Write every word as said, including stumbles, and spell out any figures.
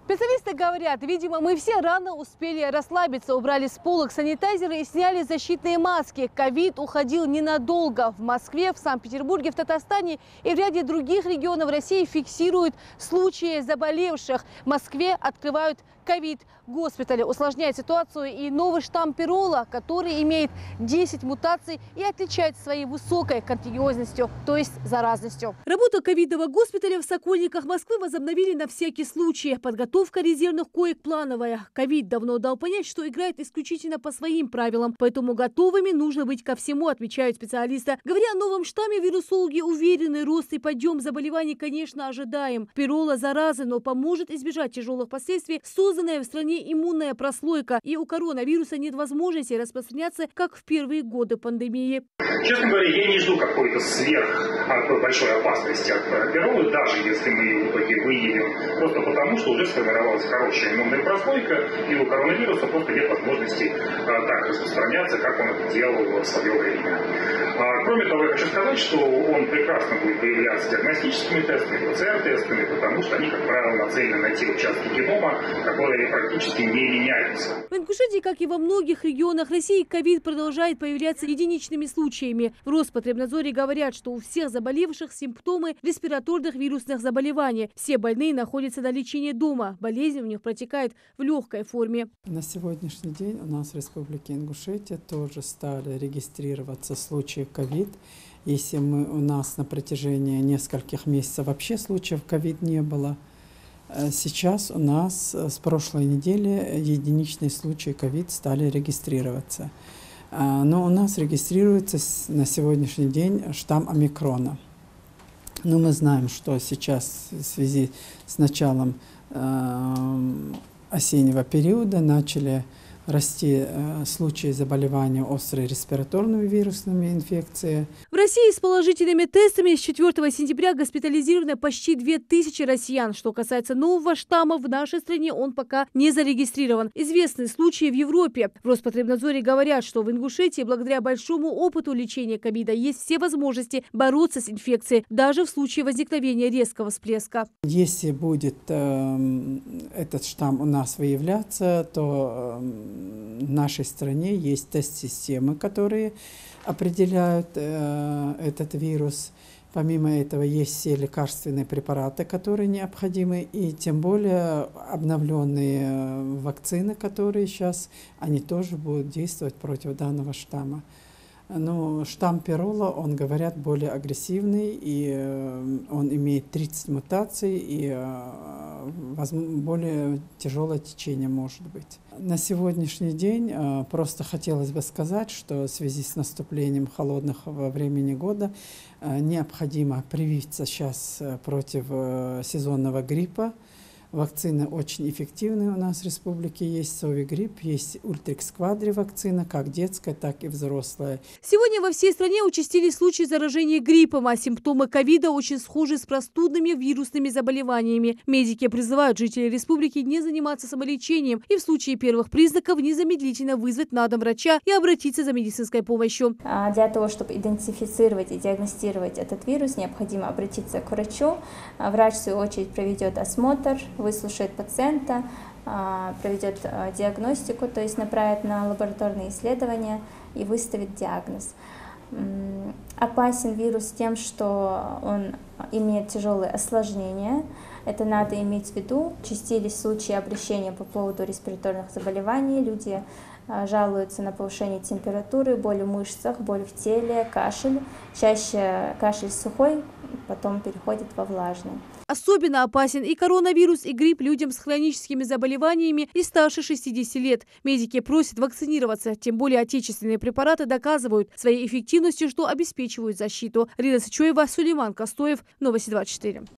Специалисты говорят, видимо, мы все рано успели расслабиться, убрали с полок санитайзеры и сняли защитные маски. Ковид уходил ненадолго. В Москве, в Санкт-Петербурге, в Татарстане и в ряде других регионов России фиксируют случаи заболевших. В Москве открывают ковид-госпитали. Усложняет ситуацию и новый штамм Пирола, который имеет десять мутаций и отличается своей высокой контагиозностью, то есть заразностью. Работу ковидного госпиталя в Сокольниках Москвы возобновили на всякий случай. Подготовка резервных коек плановая. Ковид давно дал понять, что играет исключительно по своим правилам, поэтому готовыми нужно быть ко всему, отмечают специалисты. Говоря о новом штамме, вирусологи уверены, рост и подъем заболеваний, конечно, ожидаем. Пирола заразы, но поможет избежать тяжелых последствий созданная в стране иммунная прослойка. И у коронавируса нет возможности распространяться, как в первые годы пандемии. Честно говоря, я не жду какой-то сверх большой опасности от пиролы, даже если мы ее в итоге выявим, просто потому, что уже сформировалась хорошая иммунная прослойка, и у коронавируса просто нет возможности так распространяться, как он это делал в свое время. Кроме того, я хочу сказать, что он прекрасно будет выявляться диагностическими тестами, ПЦР-тестами, потому что они, как правило, нацелены на те участки генома, которые практически не меняются. В Ингушетии, как и во многих регионах России, ковид продолжает появляться единичными случаями. В Роспотребнадзоре говорят, что у всех заболевших симптомы респираторных вирусных заболеваний. Все больные находятся на лечении дома. Болезнь у них протекает в легкой форме. На сегодняшний день у нас в Республике Ингушетия тоже стали регистрироваться случаи ковид. Если мы, у нас на протяжении нескольких месяцев вообще случаев ковид не было, сейчас у нас с прошлой недели единичные случаи ковид стали регистрироваться. Но у нас регистрируется на сегодняшний день штамм омикрона. Но мы знаем, что сейчас в связи с началом осеннего периода начали расти э, случаи заболевания острой респираторными вирусными инфекциями. В России с положительными тестами с четвёртого сентября госпитализировано почти две тысячи россиян. Что касается нового штамма, в нашей стране он пока не зарегистрирован. Известны случаи в Европе. В Роспотребнадзоре говорят, что в Ингушетии благодаря большому опыту лечения ковида есть все возможности бороться с инфекцией, даже в случае возникновения резкого всплеска. Если будет э, этот штамм у нас выявляться, то э, в нашей стране есть тест-системы, которые определяют э, этот вирус. Помимо этого есть все лекарственные препараты, которые необходимы, и тем более обновленные вакцины, которые сейчас, они тоже будут действовать против данного штамма. Но штамм Пирола, он, говорят, более агрессивный, и он имеет тридцать мутаций, и более тяжелое течение может быть. На сегодняшний день просто хотелось бы сказать, что в связи с наступлением холодного времени года необходимо привиться сейчас против сезонного гриппа. Вакцины очень эффективные у нас в республике. Есть Совигрипп, есть Ультрикс Квадри вакцина, как детская, так и взрослая. Сегодня во всей стране участились случаи заражения гриппом, а симптомы ковида очень схожи с простудными вирусными заболеваниями. Медики призывают жителей республики не заниматься самолечением и в случае первых признаков незамедлительно вызвать на дом врача и обратиться за медицинской помощью. Для того, чтобы идентифицировать и диагностировать этот вирус, необходимо обратиться к врачу. Врач, в свою очередь, проведет осмотр, выслушает пациента, проведет диагностику, то есть направит на лабораторные исследования и выставит диагноз. Опасен вирус тем, что он имеет тяжелые осложнения. Это надо иметь в виду. Участились случаи обращения по поводу респираторных заболеваний. Люди жалуются на повышение температуры, боль в мышцах, боль в теле, кашель. Чаще кашель сухой, потом переходит во влажный. Особенно опасен и коронавирус, и грипп людям с хроническими заболеваниями и старше шестидесяти лет. Медики просят вакцинироваться, тем более отечественные препараты доказывают своей эффективностью, что обеспечивают защиту. Рида Сычуева, Сулейман Костоев, Новости двадцать четыре.